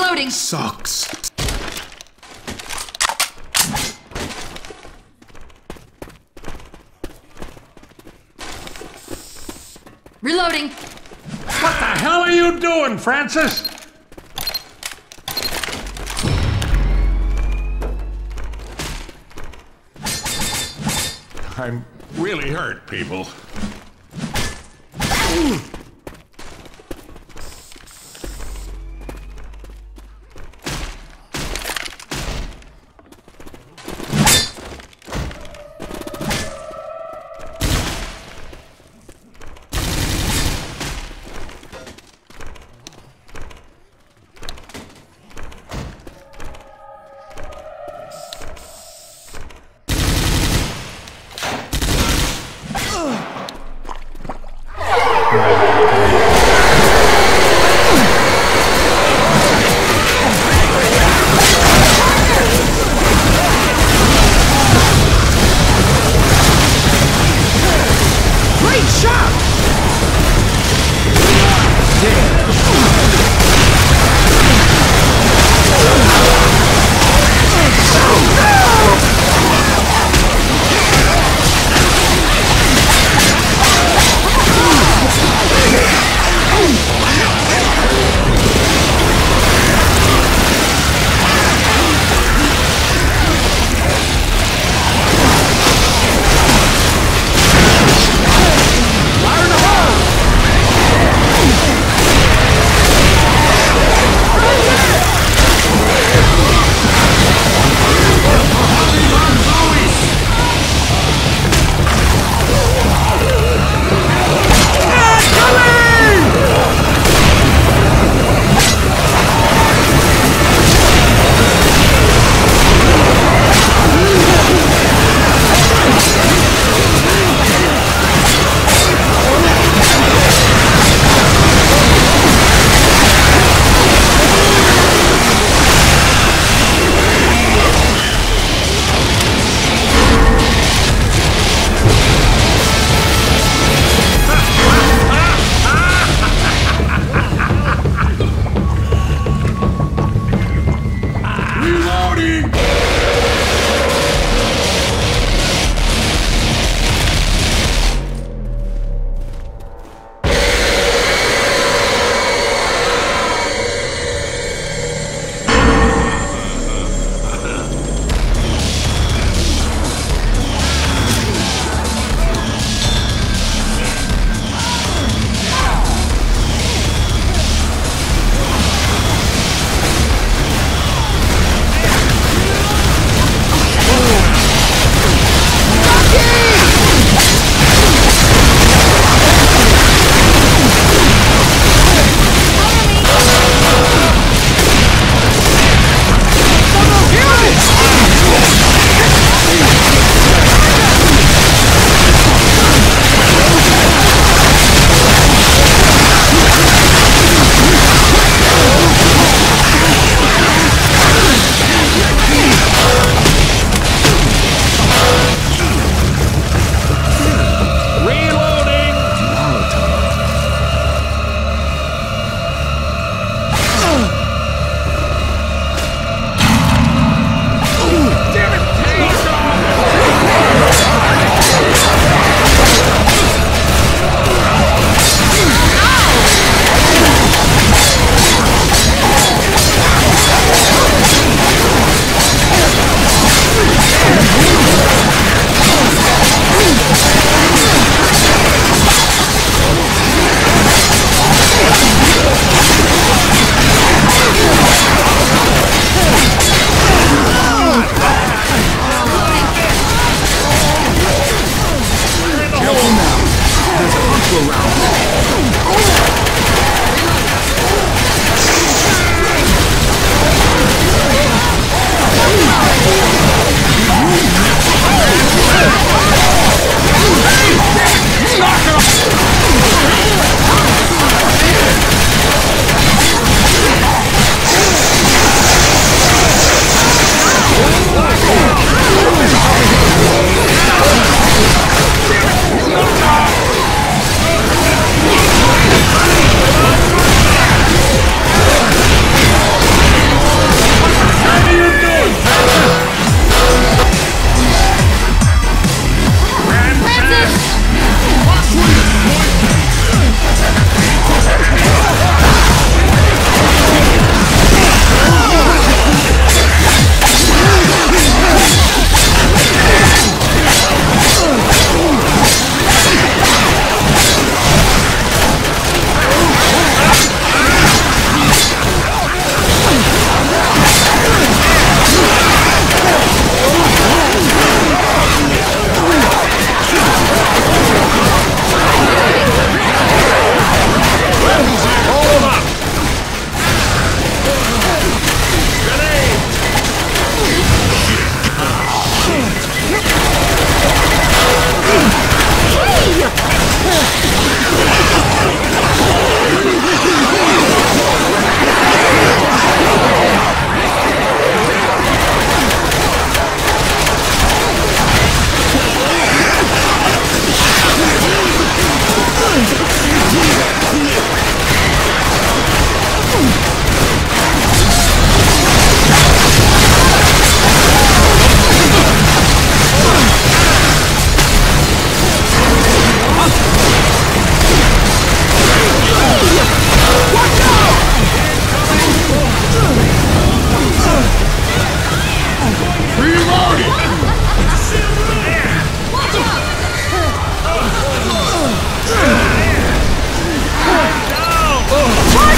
Reloading. Sucks. Reloading. What the hell are you doing, Francis? I'm really hurt, people. Right.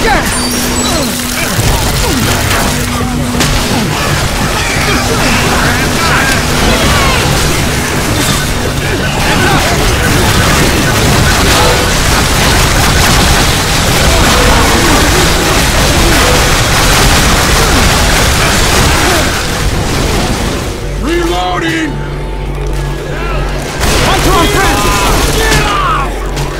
Reloading! Hunter on Francis! Get off!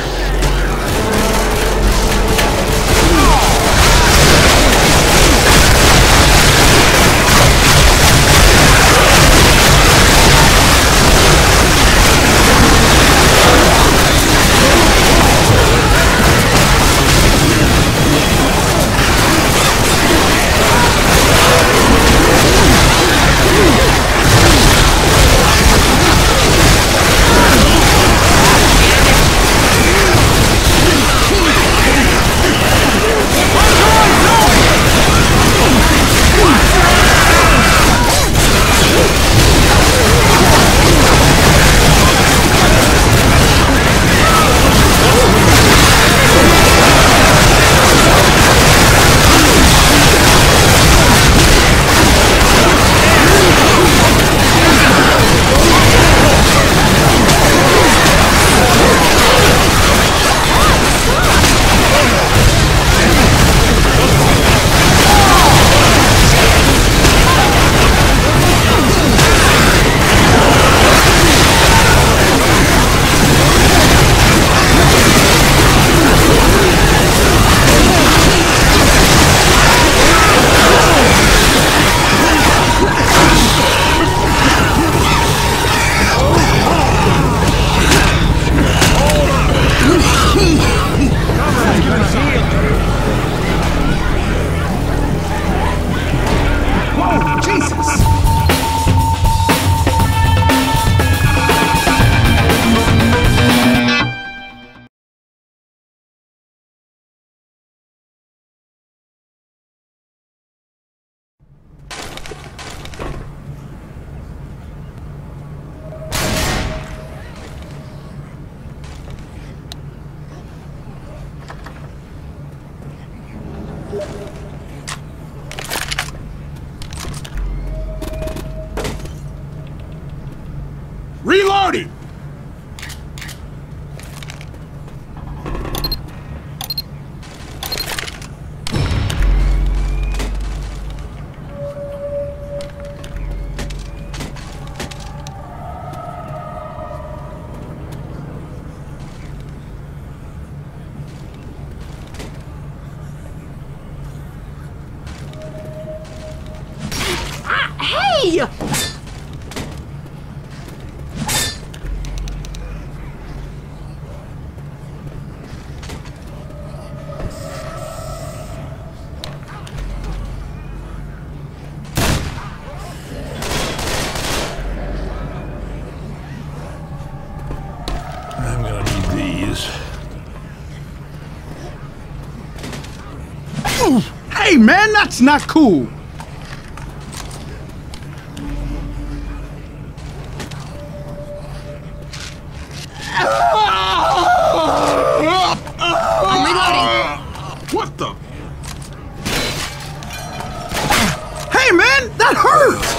Reloading! Hey! I'm gonna need these. Hey, man, that's not cool. I'm reloading. What the? Hey, man, that hurts.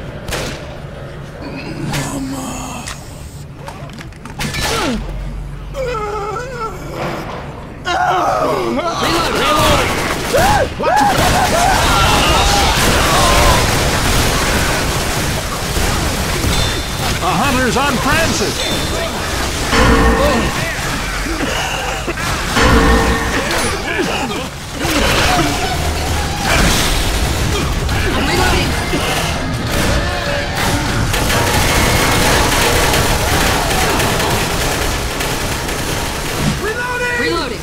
A hunter's on Francis! I'm reloading. Reloading.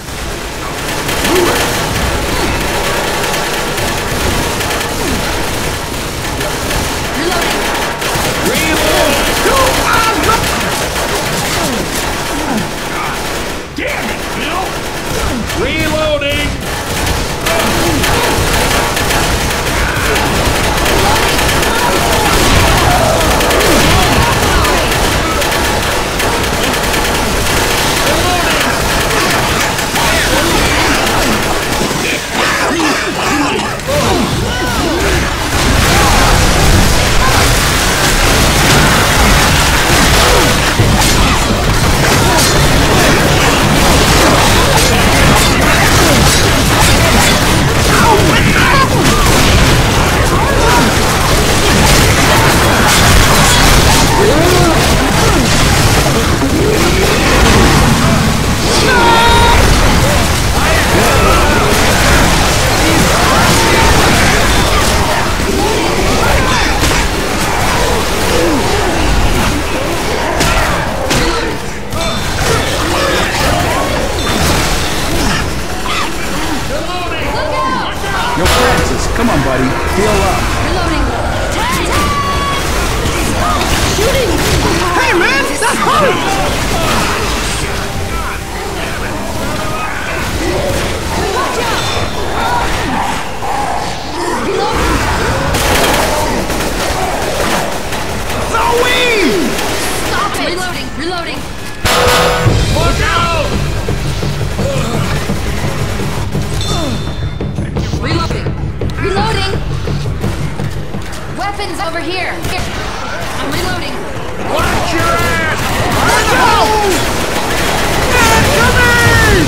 is over here. I'm reloading. Watch your ass! Watch out! Man, come in!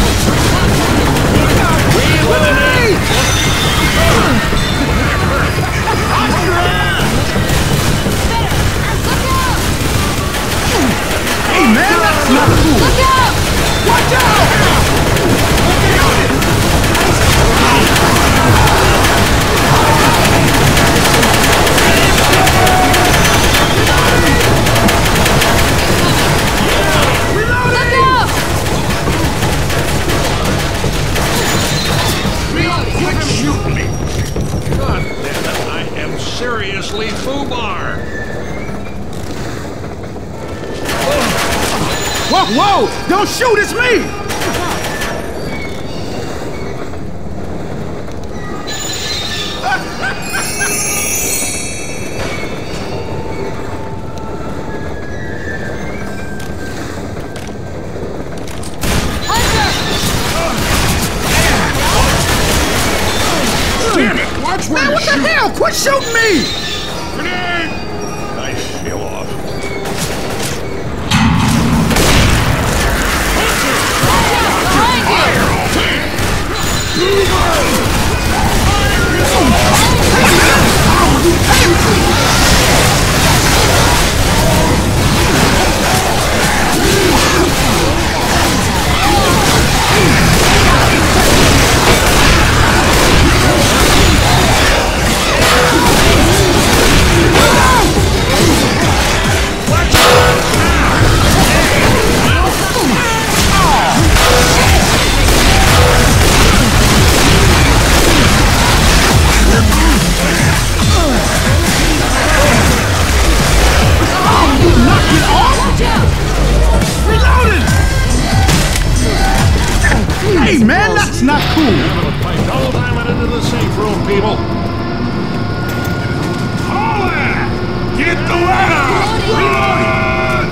Wait! Watch your ass! Look out! Hey man, that's not cool! Look out! Watch out! Look out! Reloading. Quit shooting me! God damn it, I am seriously foobar! Whoa, whoa! Don't shoot, it's me! Damn it! Watch where Man, you what the shoot! hell? Quit shooting me! Grenade! Nice feel off. Hey man, that's not cool! Double diamond into the safe room, people! Hold it! Get the ladder! Run!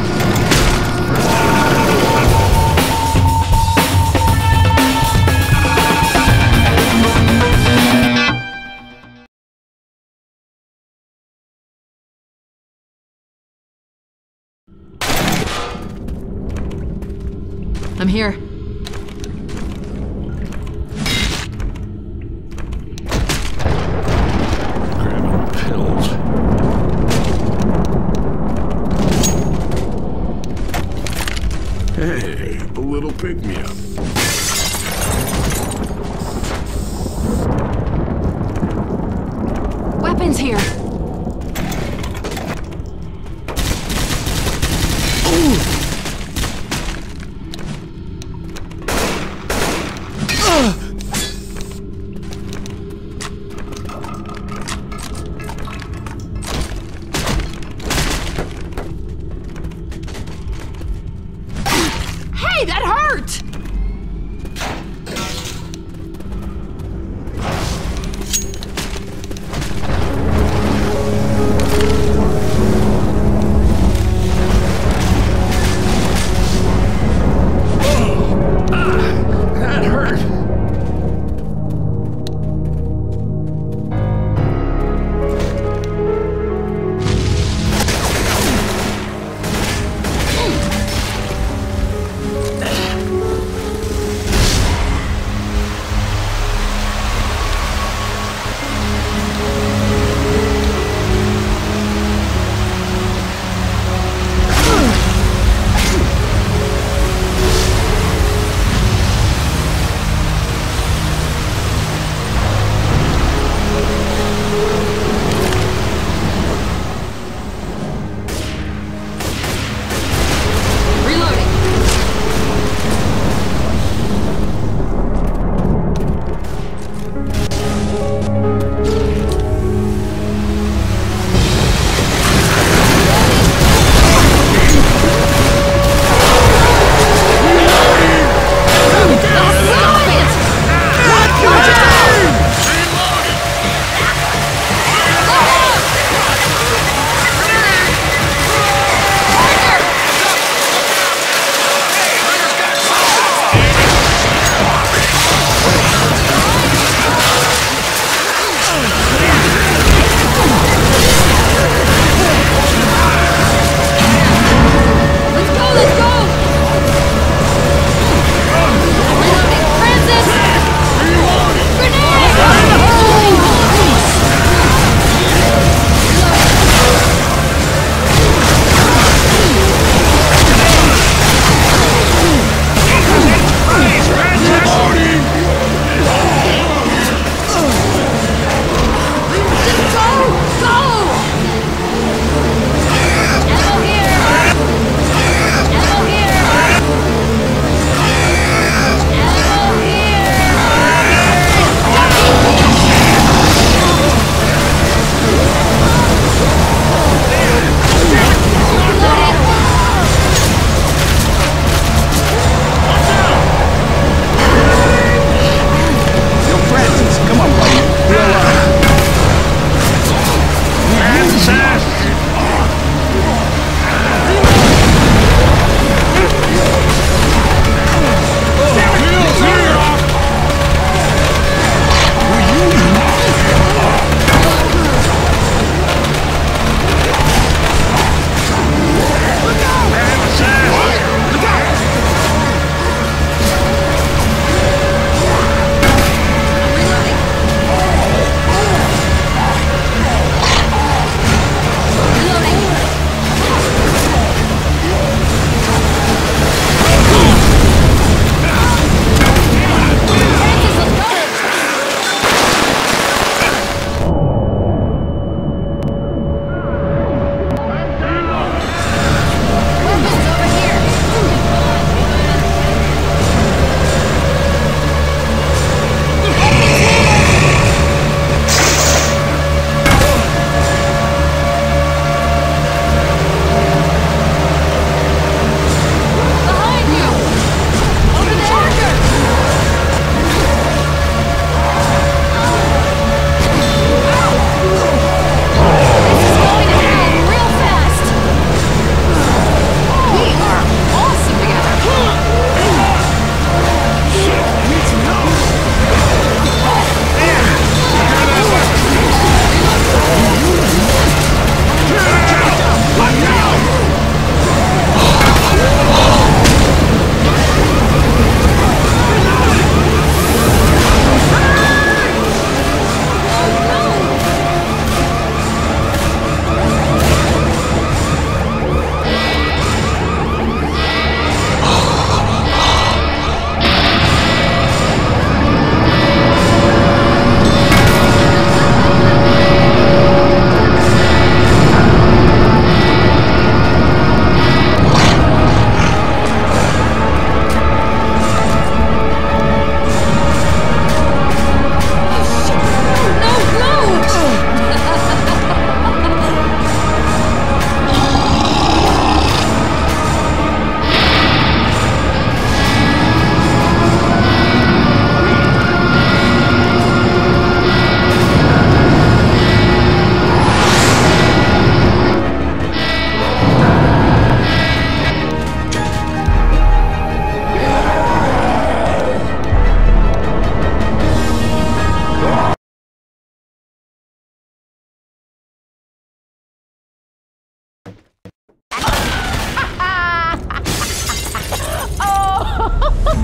I'm here. Grabbing pills. Hey, a little pick-me-up. Weapons here. Hey, that hurt! That hurt!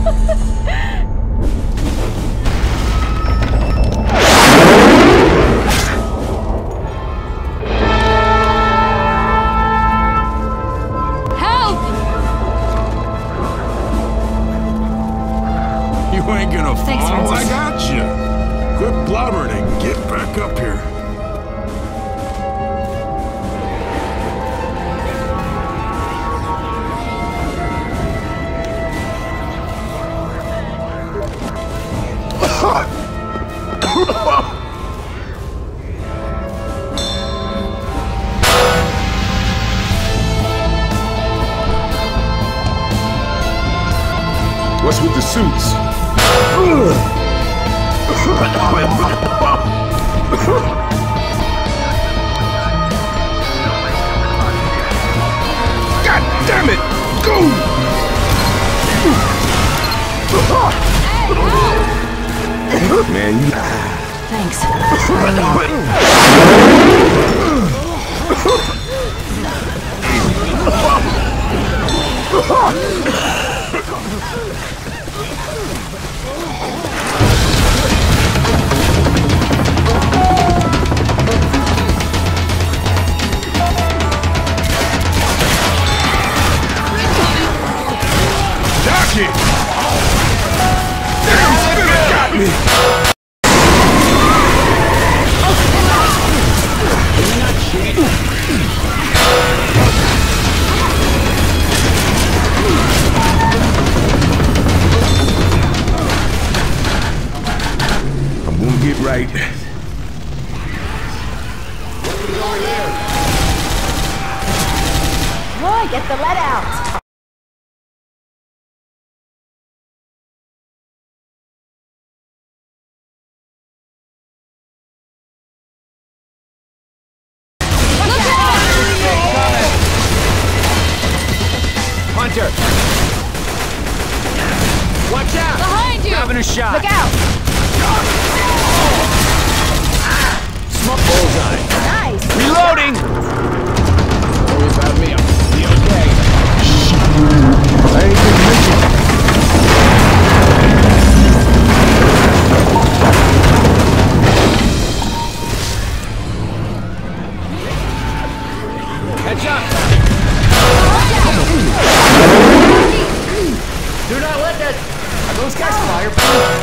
You ain't gonna Thanks, fall. Francis. I got you. Quit blubbering and get back up here. What's with the suits? God damn it! Go! Man, you... Thanks. Jockey! Damn, spinner got me! I'm gonna get right. Roy, get the lead out. Hunter! Watch out! Behind you! Having a shot! Look out. Smoke bullseye! Nice. Reloading! Don't worry about me, I'll be okay. I ain't been mentioned. Heads up! Do not let that... Are those guys fireproof?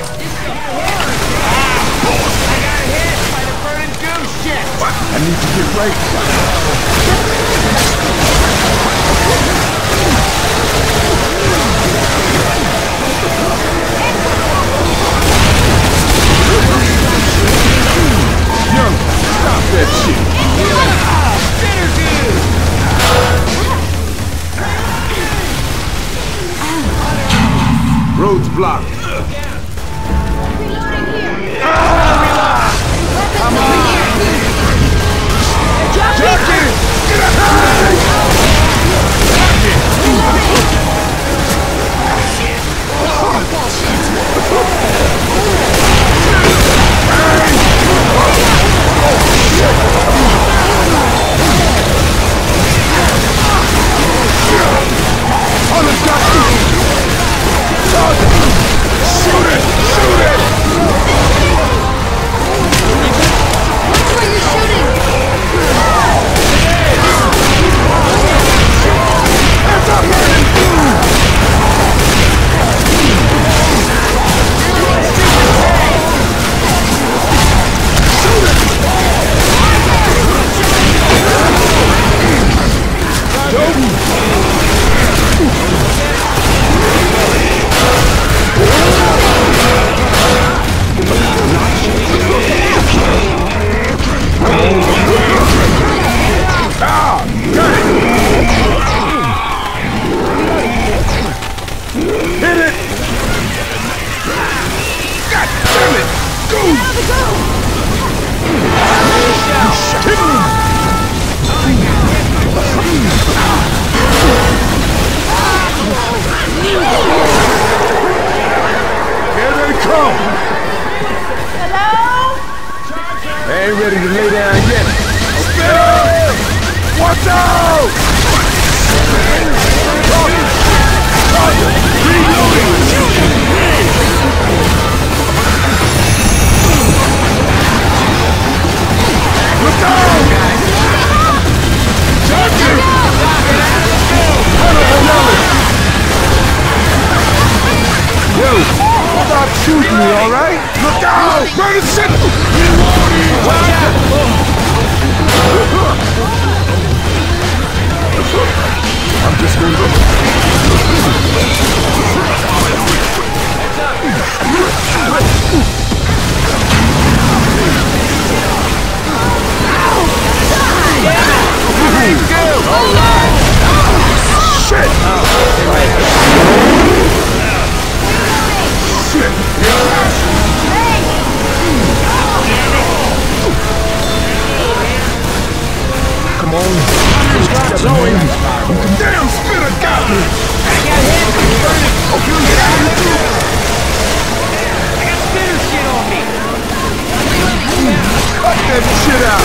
I got hit by the burning goose shit! I need to get right. Young, stop that shit. Road's blocked. Ready to lay down yet. Spinner! Watch out! Reloading! Look out! Jackie! Yo, stop shooting me, all right? Look out! Burn the shit! I'm just gonna go. Shit! Shit! Come on. Damn spitter got me! I got spitter shit on me! Cut that shit out!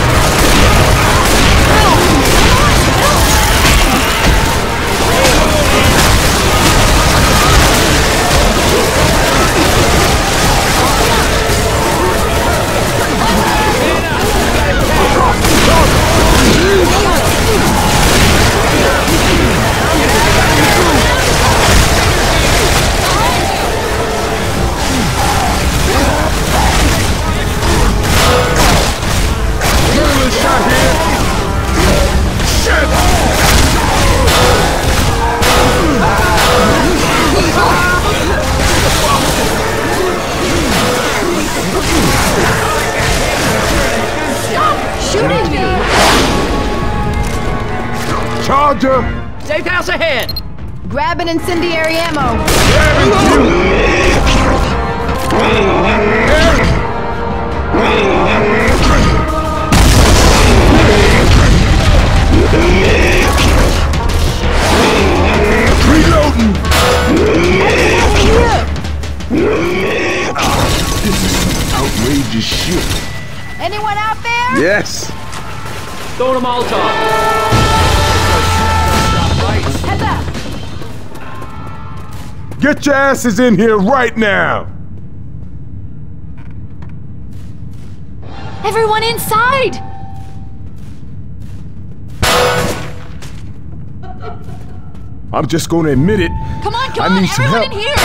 Charger! Safe house ahead! Grab an incendiary ammo. Reloading! This is some outrageous shit. Anyone out there? Yes! Throwing a Molotov! Heads up! Get your asses in here right now! Everyone inside! I'm just gonna admit it. Come on, I come on, need some everyone help. in here!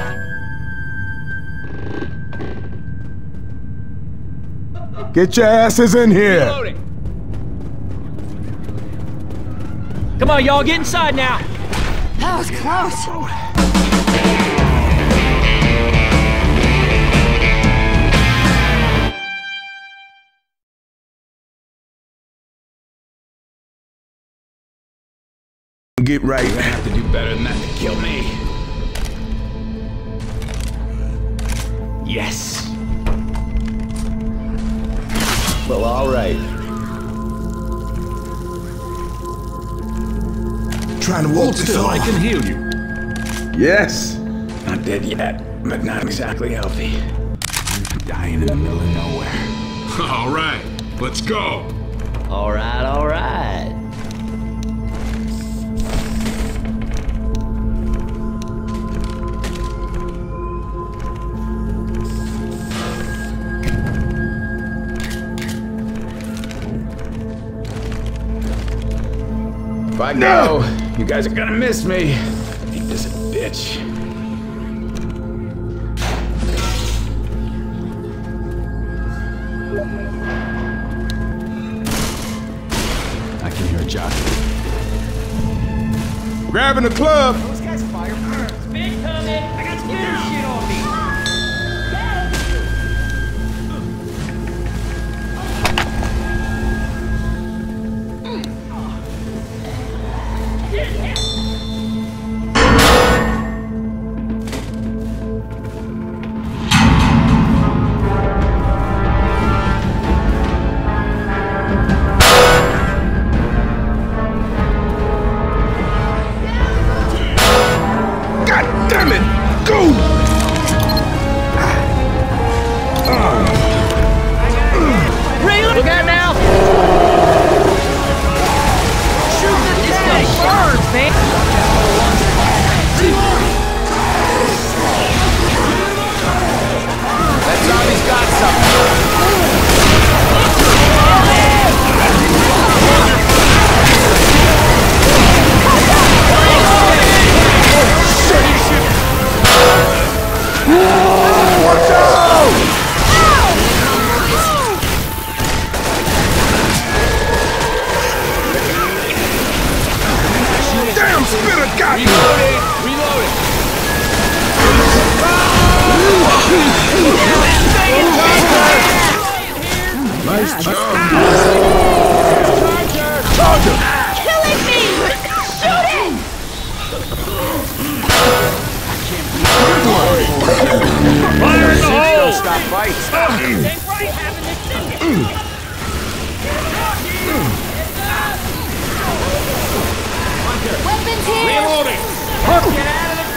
Get your asses in here! Reloading. Come on, y'all, get inside now! That was close. Get right. You're gonna have to do better than that to kill me. Yes. Well, all right. Trying to walk this Still, I off. can heal you. Yes. Not dead yet, but not exactly healthy. Dying in the middle of nowhere. All right, let's go. All right, all right. If I go, you guys are gonna miss me. Ain't this a bitch? I can hear a jockey. Grabbing the club. Those guys fire first. Big coming! I got spitter shit on me! spitter got me! Reloading! Nice job! Charger! Killing me! Shoot it! Fire in the hole! Stop fights! Weapons here! Reloading! Get out of the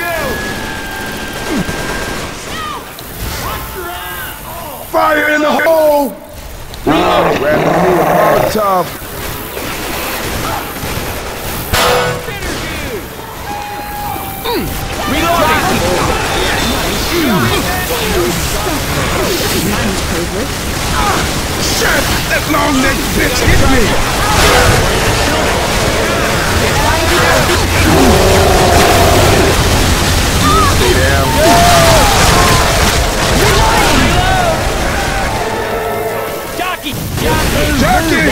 goo! Fire in the hole! Grab the Molotov! Shit! That long-necked bitch hit me! Stay down. Jockey! Jockey!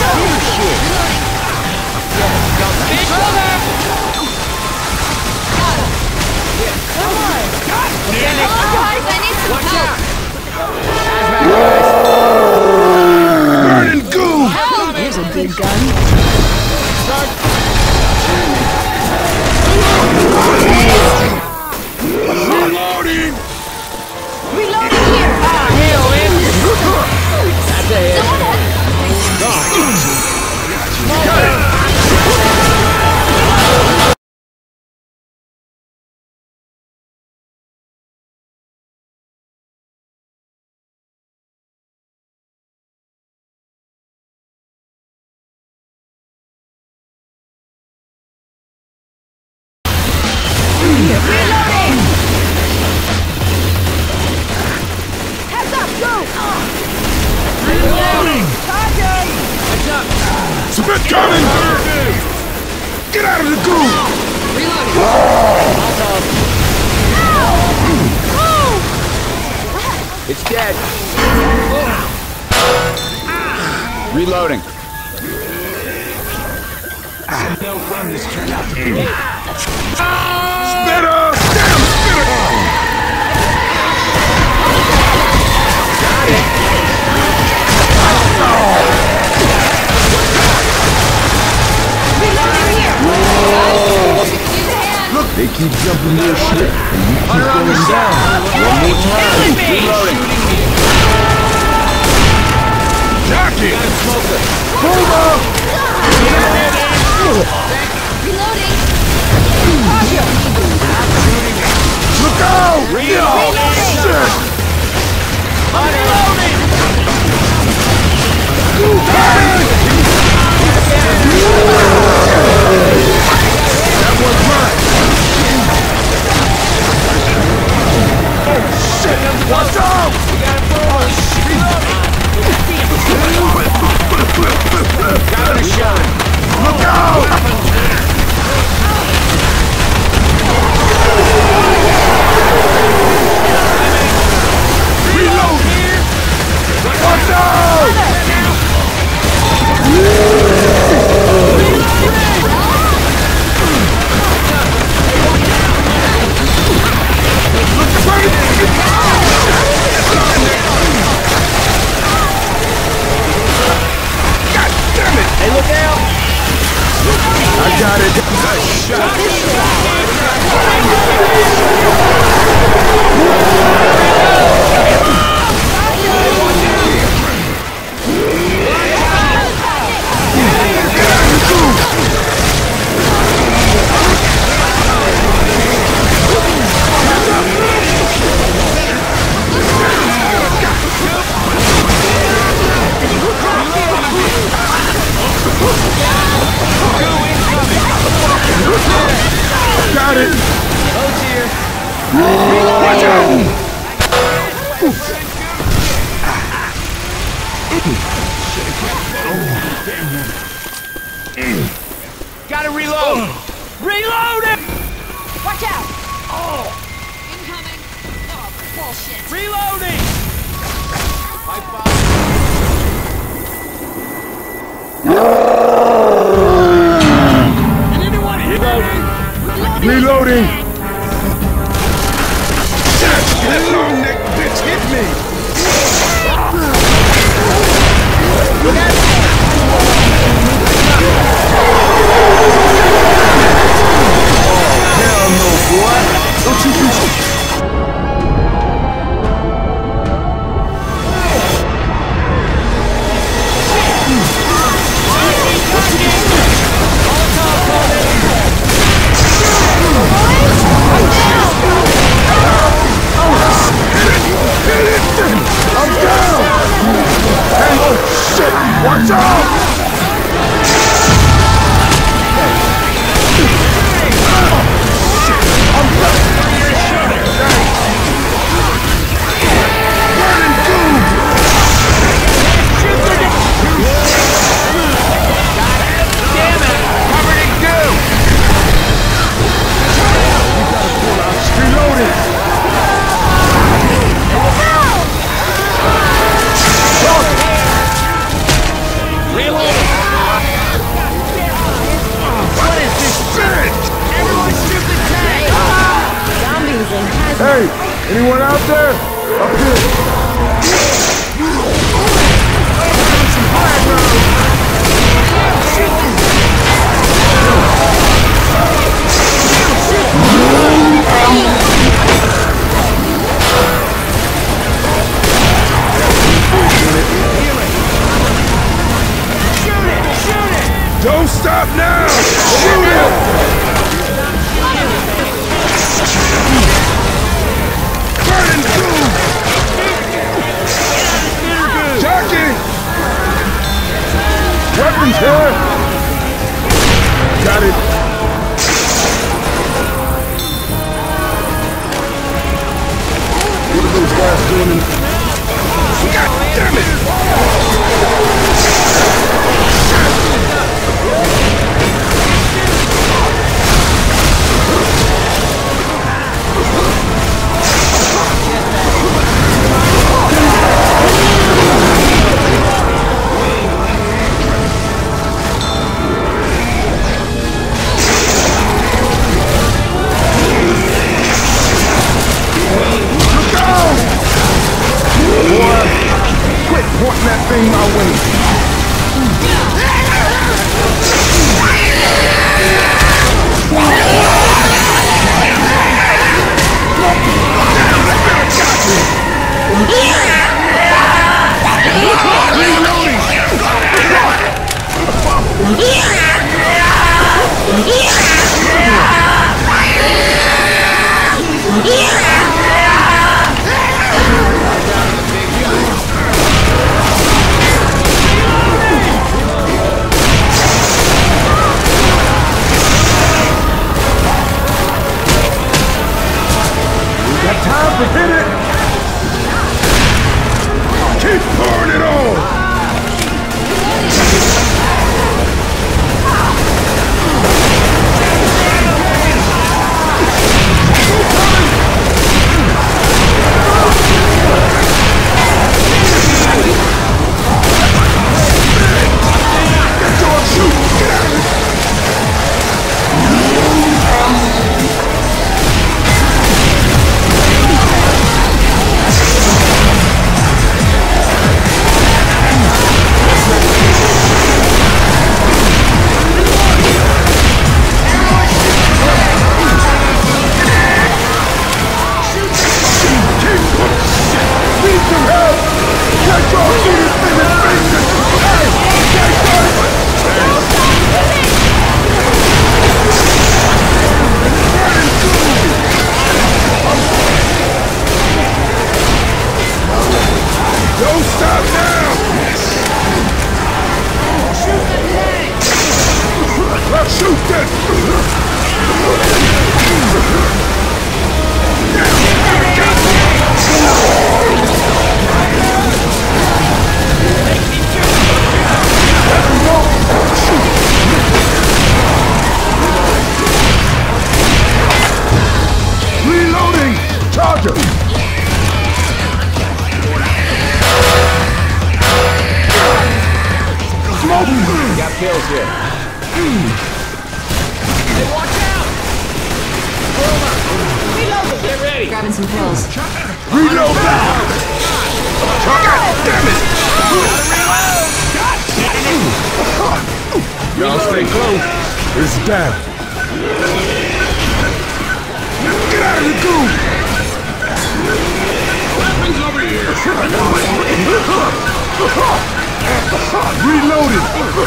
Guys, I need some help! Burning goo! Here's a good gun. Reloading! Reloading here! Reloading! Heads up, go! Reloading! Charger! Heads up! Spit coming! Get out of the goo! It's dead. Reloading. No fun this turned out to be. Spitter! Damn spitter! Reloading here! Look, they keep jumping their shit, and you keep going down. One more time. Reloading. Jockey! Hold up! Reloading! Look out! Oh, shit! That was mine! Oh, shit! Watch out! Got a shot. Look out! Reload! Watch out! God damn it! Hey, look out! I got it. Nice shot. Got it! Oh dear! Watch out! Gotta reload! Reload it! Watch out! Incoming. Oh, bullshit. Reloading! Anyone hit me? Reloading! That long neck bitch hit me! Hell no, boy! Don't you do shit! I'm down! Hey, oh shit! Watch out! I'm done! Burning food! Damn it! Covered in goo! Reloading! Hey, anyone out there? Up here. Don't stop now! Shoot him! Burning food! Jockey! Weapons here! Got it! What are those guys doing in... God damn it! Quit pointing that thing my way. Time to hit it! Keep pouring it on! Get your shoot! Get out of here! Don't stop now! Shoot the tank! Let's shoot this! Reloading! Charger! Got kills here. Hey, watch out! some kills. Reload that! God damn it! Y'all stay close. It's down. Get out of the goop! Weapons over here! Reloading!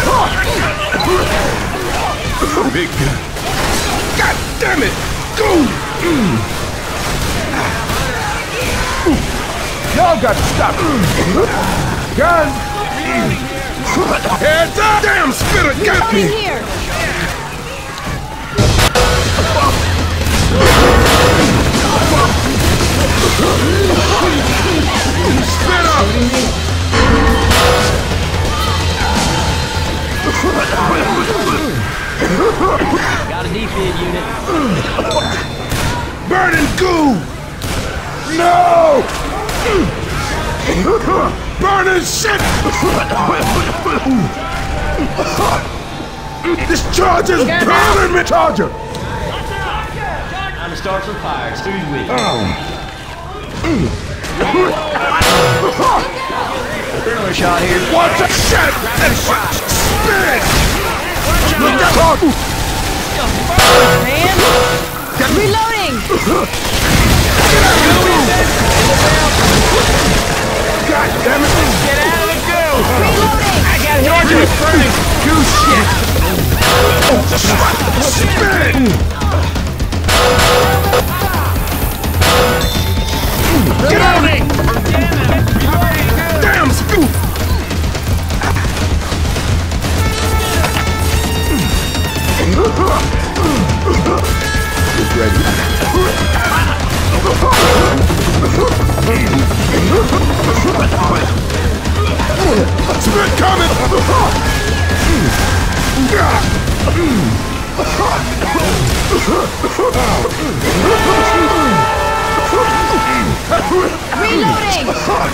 Big gun. God damn it! Go! Y'all got to stop. Gun! Heads up! Damn spitter got me! Here! Spit up! Got a defib unit. Burning goo! No! Burning shit! This charger's burning me! Charger! Time to start some fires. Who's with you? Adrenaline shot here. Watch that shit! Spit! Look out! Man! Reloading! God damn it! Get out of the goo! Reloading! I got Georgia burning goo shit. Spit! Reloading! Damn scoop! It's ready. Spit coming! Reloading!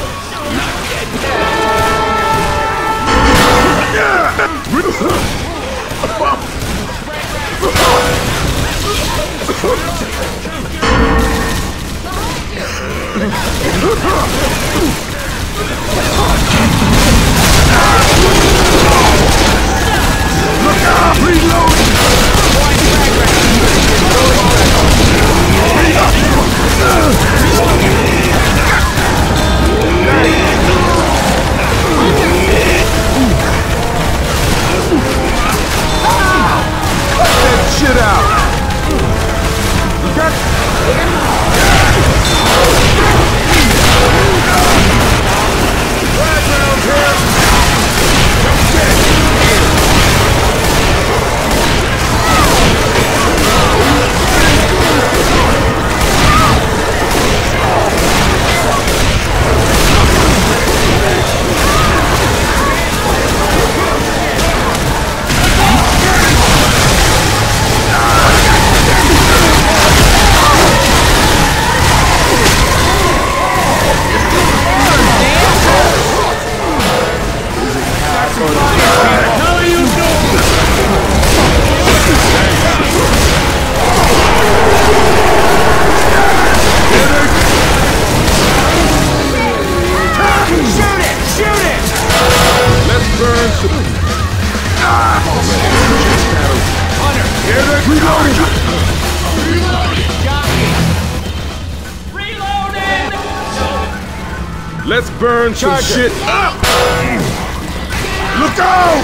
Look out! Reload! Cut that shit out! You got... Right round here! Let's burn some shit up! Look out!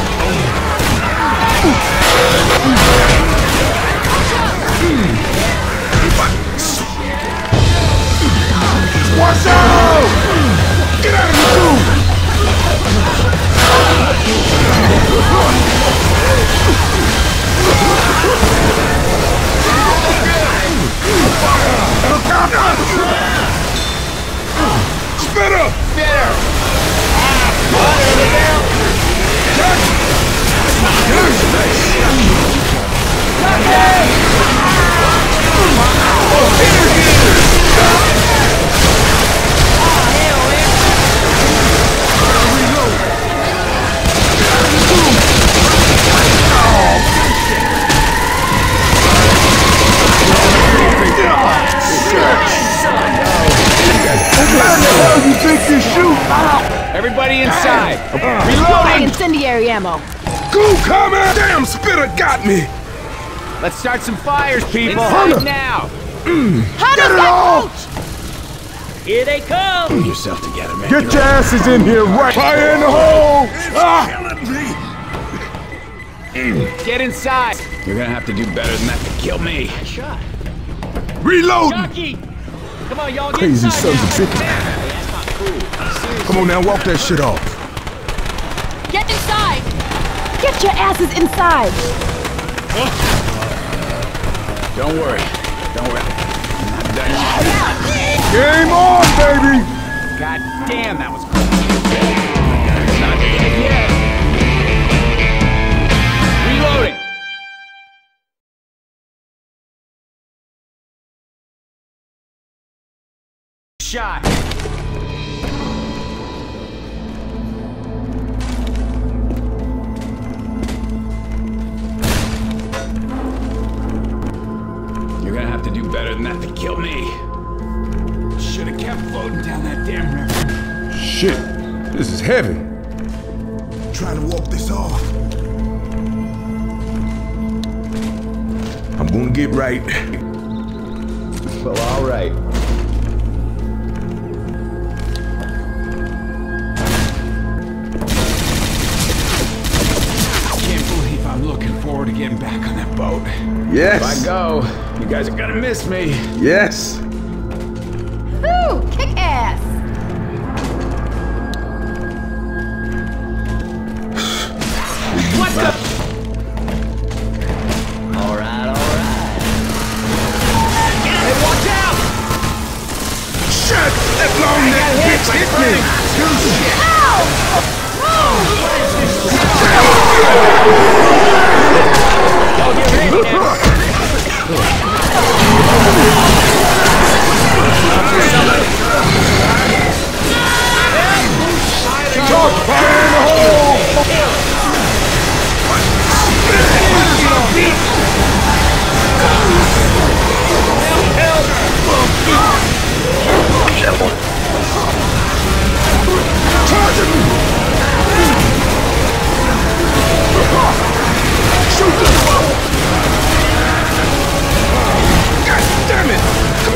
Watch out! Get out of the room! Look out! Spitter! Spitter! ammo. Goo coming! Damn, Spitter got me! Let's start some fires, people. Hunter! Right now. Get it off! Here they come. Pull yourself together, man. Get your asses in here right! Fire in the hole! Ah! Get inside. You're gonna have to do better than that to kill me. Nice shot. Reloading! Jockey. Come on, y'all. Get Crazy inside sons now. of bitches. That's not cool. Come on now, walk that shit off. Get inside! Get your asses inside. Don't worry. Don't worry. I'm not done yet. Game on, baby! God damn, that was cool. It's not dead yet. Reloading. Shot. You're gonna have to do better than that to kill me. Should have kept floating down that damn river. Shit, this is heavy. Trying to walk this off. I'm gonna get right. Well, all right. Can't believe I'm looking forward to getting back on that boat. Yes. If I go, you guys are gonna miss me. Yes. Woo! Kick ass. What the? All right, all right. Hey, watch out! Shit! That long neck bitch hit me! Y'all get ready now. Talk fire in the hole! Charge him! Shoot them! God damn it!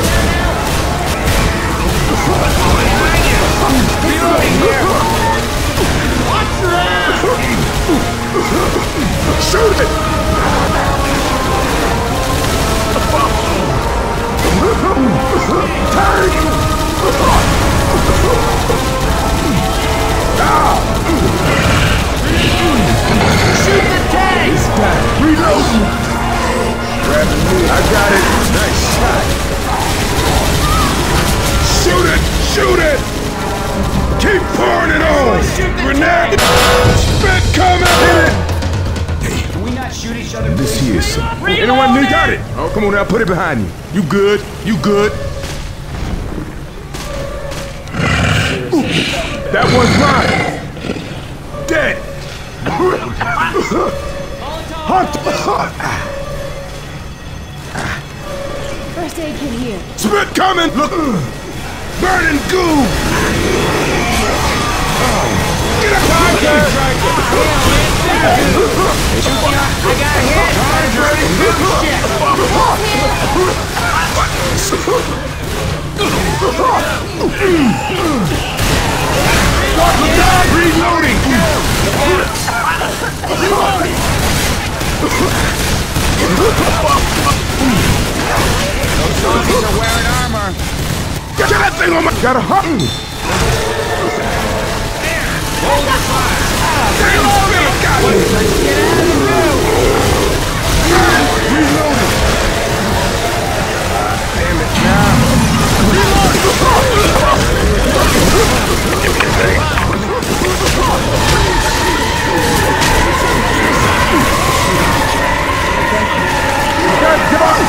Shoot it! Shoot the tank! This guy, reloading! Grabbing me, I got it! Nice shot! Shoot it! Shoot it! Keep pouring it on! Grenade! Spit coming! Hit it! Can we not shoot each other? This here is some... Anyone need got it? Oh, come on now, put it behind you. You good? You good? That one's mine! Dead! Hunt! First aid kit here. Spit coming! Look! Burning goo! Get up out of here! Reloading! Those zombies are wearing armor. Get that thing on my... Gotta hunt! Damn, Spitter got me! Reloading! Damn it, now! Come on!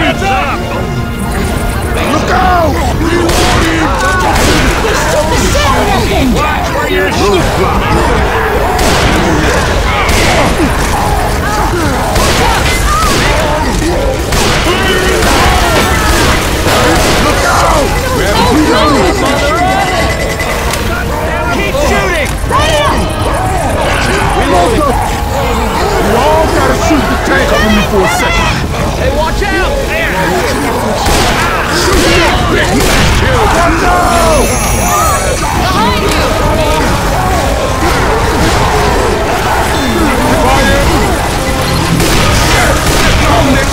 Heads up! Look out! Watch where you're Look out! Keep shooting! You all gotta shoot the tank on me for a second. Hey, watch out! Watch out! Behind you! Fire! Long neck!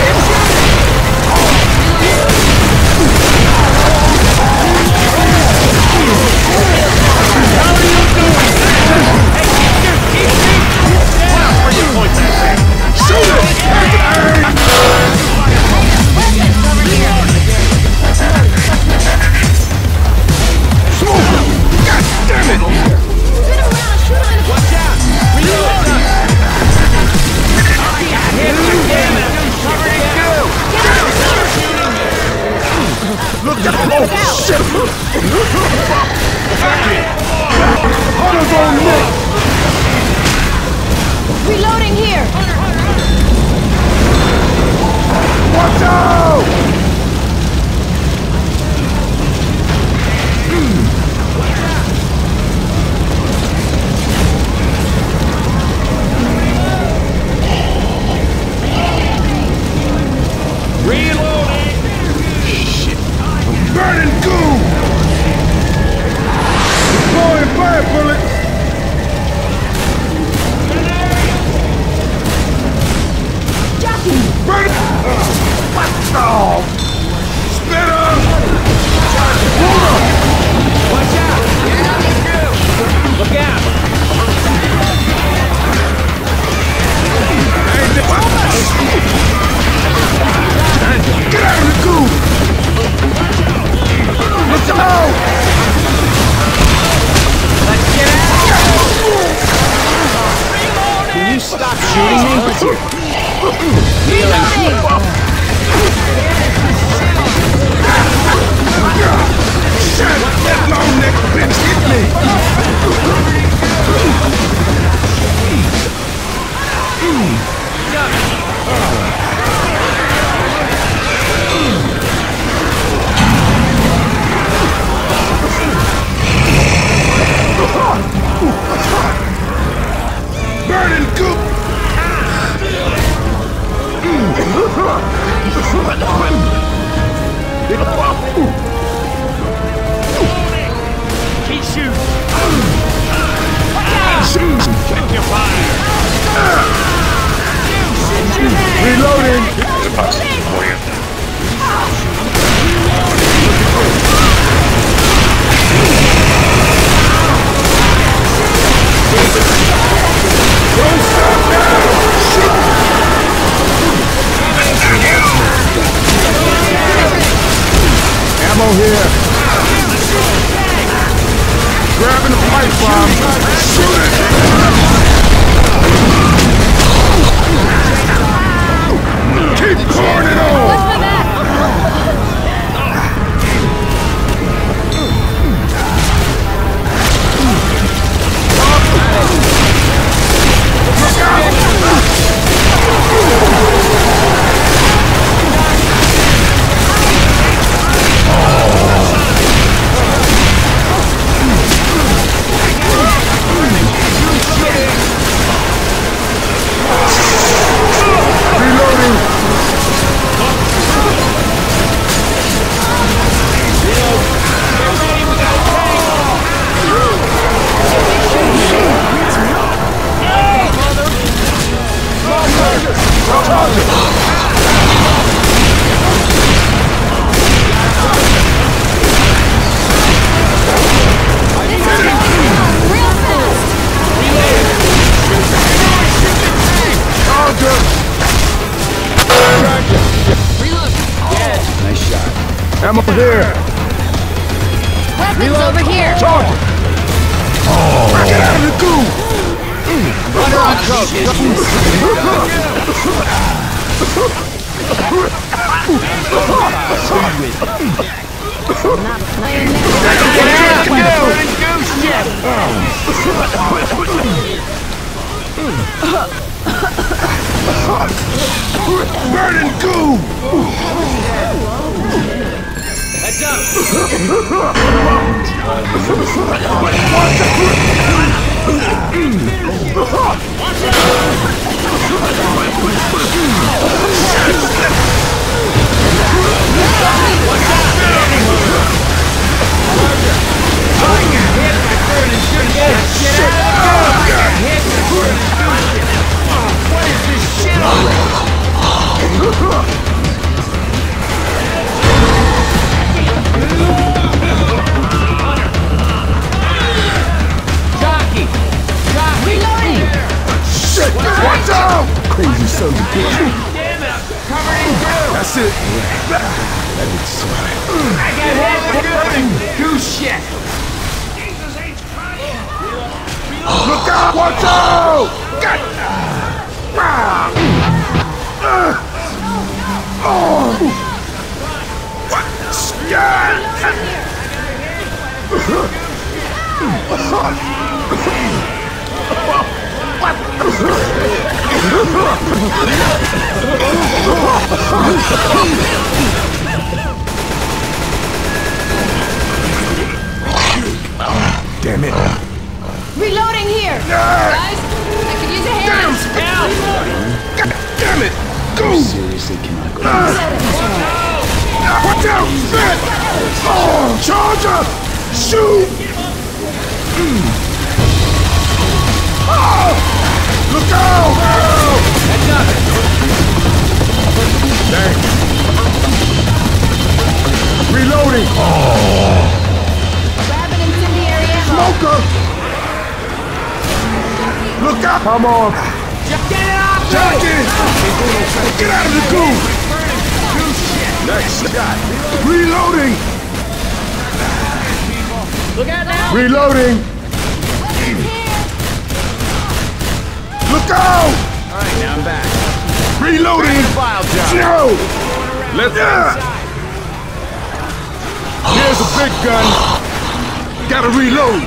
Hunter's on neck! Reloading here! Watch out! reloading! Shit. Burning goo! Deploying fire bullets! Jockey! Burn it! Oh! Spitter! Watch out! Look out! Get out of the goo! Look out! Let's get out! Can you stop shooting me? Shit! That long neck bitch hit me! Burning goop! Keep shooting! Check your fire! Reloading! Don't stop now! Ammo here! Grabbing the pipe bomb! Shoot it! Keep pouring it on! What's with that? Look out! Reloading! Real fast! Reload! Nice shot. Ammo here! Weapons over here! Target! Get out of the goo! Runner on coat. Not playing that. Burning goo! Heads up! Watch out! Crazy son of a bitch. Damn it, I'm covered in goo! That's it. That looks smart. I got hit with burning goo shit! Look out! Watch out! God. What? Damn it. Reloading here. Guys, I could use a hand. God damn it! Go! Seriously cannot go. Watch out! Spit! Oh, Charger! Shoot! Oh! Look out! Heads up! Thanks. Reloading! Oh! Grab an incendiary ammo. Smoker! Look out! Come on! Get it off! Jockey! Get out of the goo! Nice shot! Reloading! Look out now! Reloading! Look out! Alright, now I'm back. Reloading! File job. No! Let's Here's a big gun. Gotta reload.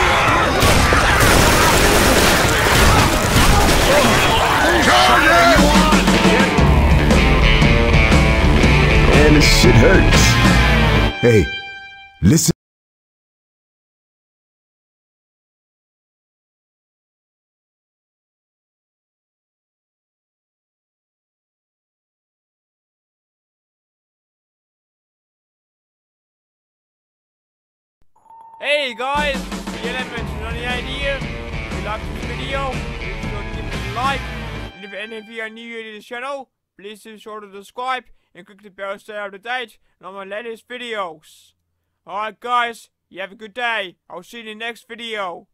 Man, this shit hurts. Hey, listen. Hey guys, Duelist here. If you like this video, please be sure to give it a like. And if any of you are new to the channel, please be sure to subscribe and click the bell to stay up to date on my latest videos. Alright guys, you have a good day. I'll see you in the next video.